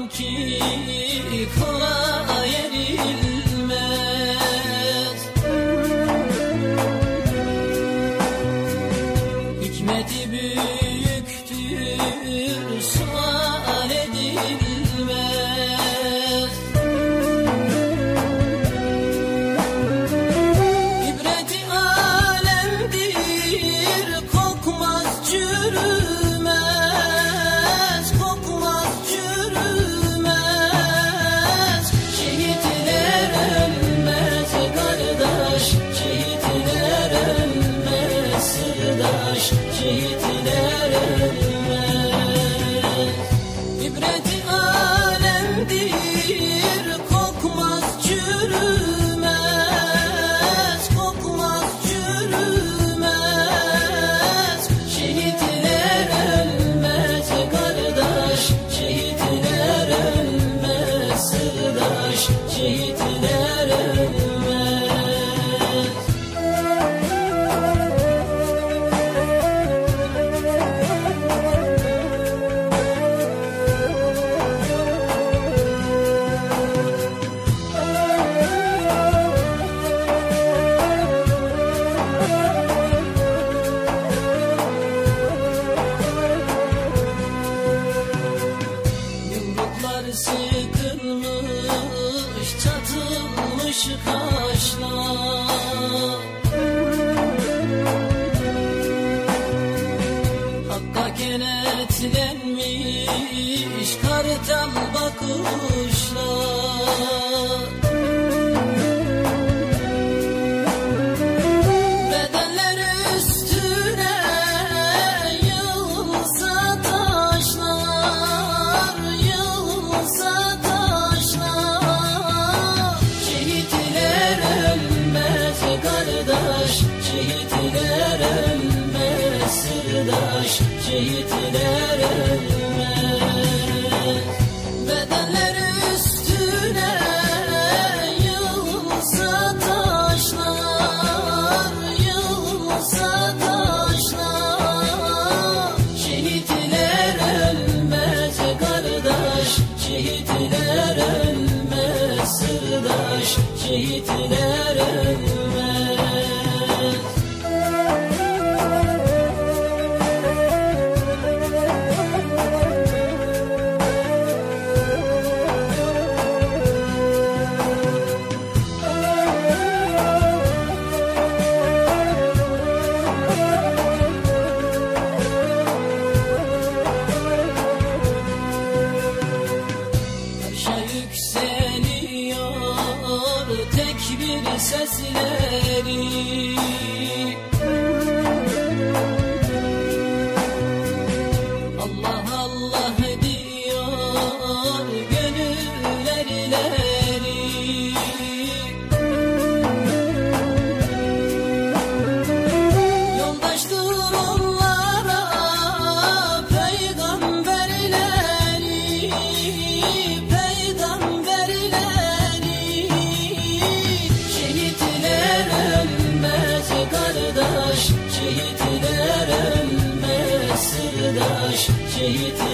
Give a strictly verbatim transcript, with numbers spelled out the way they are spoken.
ki kolay erilmez. Hikmeti büyüktür, sual edilmez. İbreti alemdir, kokmaz çürümez, kokmaz çürümez. Şehitler ölmez kardeş, şehitler ölmez sırdaş, şehitler ölmez. İbreti alemdir, kokmaz çürümez, kokmaz çürümez. Şehitler ölmez kardeş, şehitler ölmez sırdaş, şehitler ölmez. Sıkılmış, çatılmış kaşlar, Hakka kenetlenmiş kartal bakışlar. Bedenler üstüne yığılsa taşlar, yığılsa taşlar. Şehitler ölmez kardeş, şehitler ölmez sırdaş, şehitler ölmez. Bedenler üstüne yığılsa taşlar, yığılsa taşlar. Şehitler ölmez kardeş, şehitler ölmez sırdaş, şehitler ölmez. Yükseliyor tekbir sesleri, Allah Allah diyor gönüller ileri. Yoldaştır onlara peygamberleri, peygamberleri. Şehitler ölmez kardeş, şehitler ölmez sırdaş, şehitler